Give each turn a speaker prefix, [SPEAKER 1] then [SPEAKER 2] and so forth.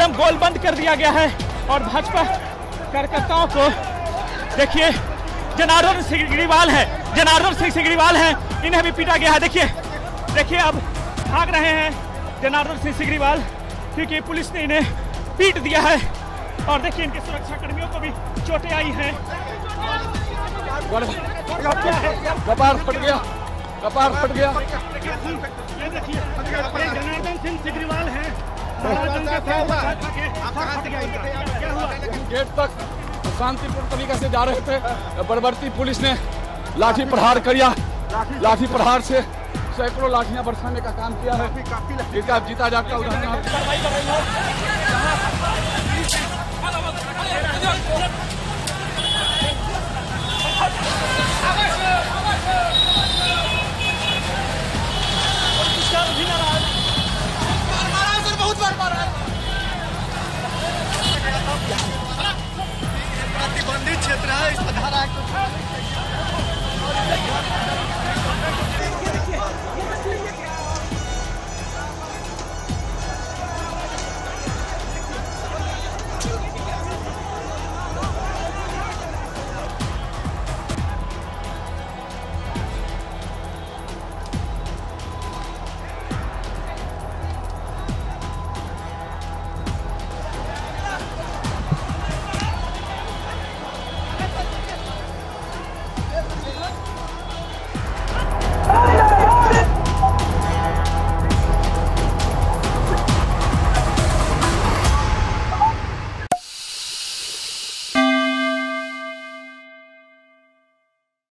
[SPEAKER 1] एकदम गोलबंद कर दिया गया है और भाजपा कार्यकर्ताओं को देखिए, जनार्दन सिग्रीवाल है, इन्हें भी पीटा गया है। देखिए अब भाग रहे हैं जनार्दन सिंह सिग्रीवाल क्योंकि पुलिस ने इन्हें पीट दिया है और देखिए इनके सुरक्षा कर्मियों को भी चोटें आई हैं।
[SPEAKER 2] कपार फट गया।
[SPEAKER 1] ये देखिए जनार्दन सिंह सिग्रीवाल हैं,
[SPEAKER 2] गेट तक शांतिपूर्ण तरीके से जा रहे थे, बरबरती पुलिस ने लाठी प्रहार किया। लाठी प्रहार से सैकड़ों लाठियां बरसाने का काम किया है। इसका जीता जागता उदाहरण